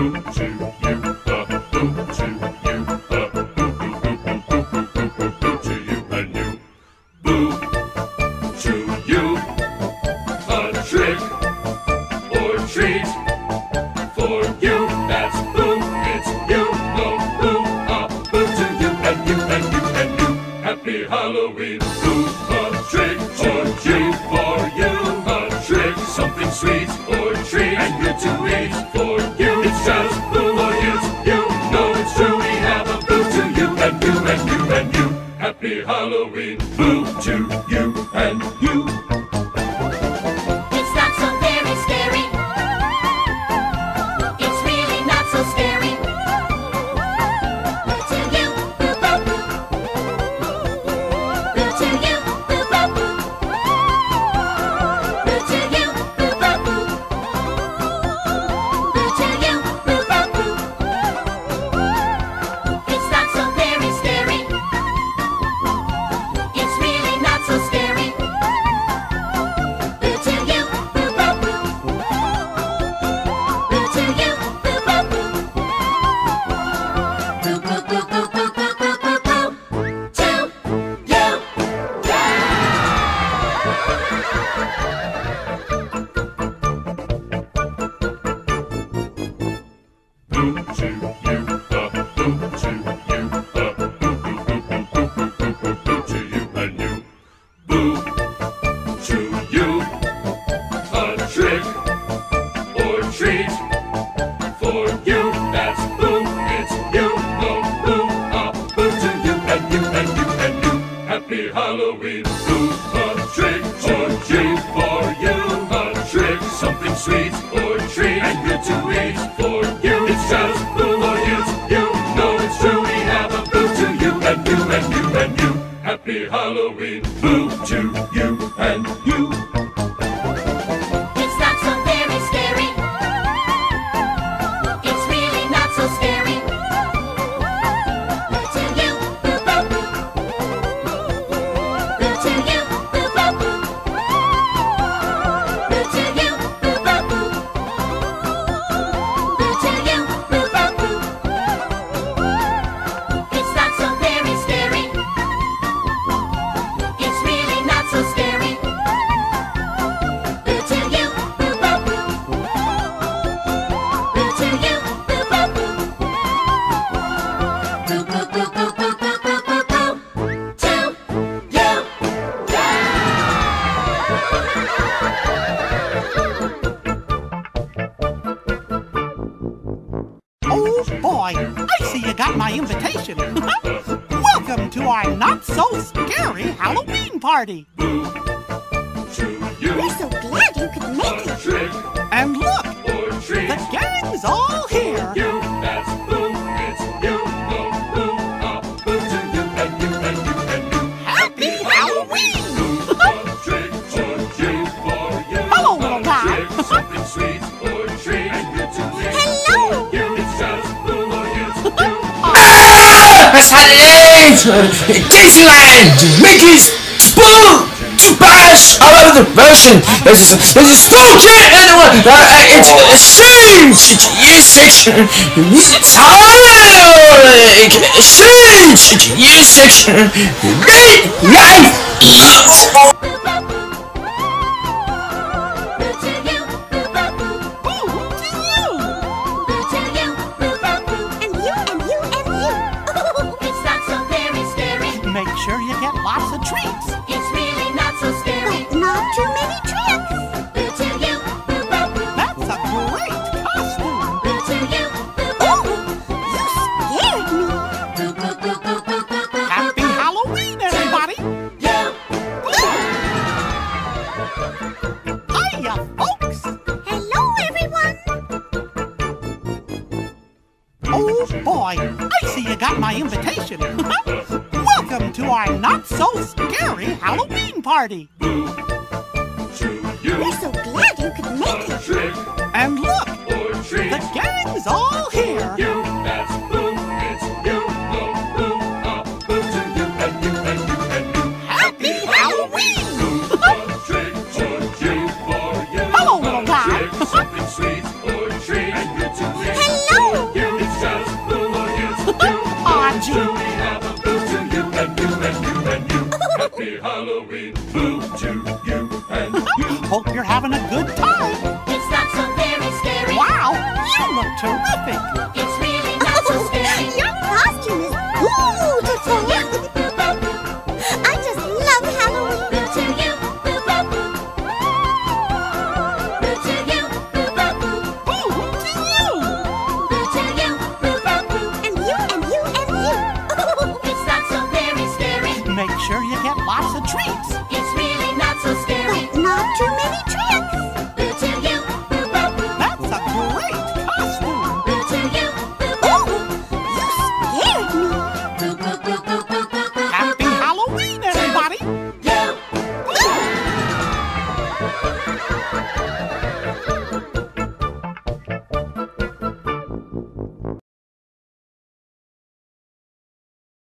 Boo to you, boo to you, boo to you and you. Boo to you, a trick or treat for you. That's boo, it's you, no boo, boo to you and you and you and you. Happy Halloween, boo, a trick or treat for you, a trick, something sweet or treat and good to eat for you. It's just boo or it's you, no it's true, we have a boo to you and you and you and you. Happy Halloween, boo to you and you. It's not so very scary. It's really not so scary. Boo to you, boo boo boo. Boo to you, boo boo boo. Boo to you, boo boo boo. Boo to you, boo boo boo. It's not so very scary. It's really not so scary. Boo to you, boo boo boo. Boo to you, boo boo boo. Boo boo boo boo boo boo boo boo boo. To you, Boo to you, boo to you, boo to you and you. Boo to you, a trick or treat for you. That's boo, it's you, no boo, boo to you and you and you and you. Happy Halloween, boo, a trick or treat for you, a trick, something sweet or treat and good to eat for you. It's just boo or it's you, no it's true, we have a boo to you and you and you and you. Happy Halloween, boo to you and you. it's not so very scary. It's really not so scary. Boo to you, boo boo boo. Boo to you, boo boo boo. Boo to you, boo boo boo. Boo to you, boo boo boo. It's not so very scary. It's really not so scary. Boo to you, boo boo boo. Boo to you, boo boo boo. Boo boo boo boo boo boo boo boo boo. To you. Oh boy, I see you got my invitation. Welcome to our not-so-scary Halloween party. To you, We're so glad you could make it. trick And look, or treat the gang's all here. you. That's boo, it's you, no boo, boo to you and you and you and you. Happy Halloween! A trick or treat for you. Hello, little A guy. trick, something sweet or treat and good to eat Hello. for you. It's just boo or it's you. Saturday! Disneyland! Mickey's Spook! Splash! All over the ocean! There's a spooky animal! It's a huge! It's Halloween! Huge! Great life! Boo to you, boo boo boo. Boo to you! Boo to you, boo boo boo. And you and you and you. It's not so very scary. Make sure you get lots of treats. It's really not so scary. But not too many tricks. Boo to you, boo boo boo. That's a great costume. Boo to you, boo boo boo. You scared me. Boo boo boo boo boo boo boo. Happy Halloween, everybody! You. Hiya, folks! Hello, everyone. Oh boy, I see you got my invitation. Welcome to our not-so-scary Halloween party. To you, We're so glad you could make it. trick And look, or treat the gang's all here. you. That's boo, it's you, no boo, boo to you and you and you and you. Happy Halloween! A trick or treat for you. Hello, little guy. A trick, something sweet or treat and good to eat. Hello, Halloween. Boo to you and you. Hope you're having a good time. It's not so very scary. Wow, you look terrific.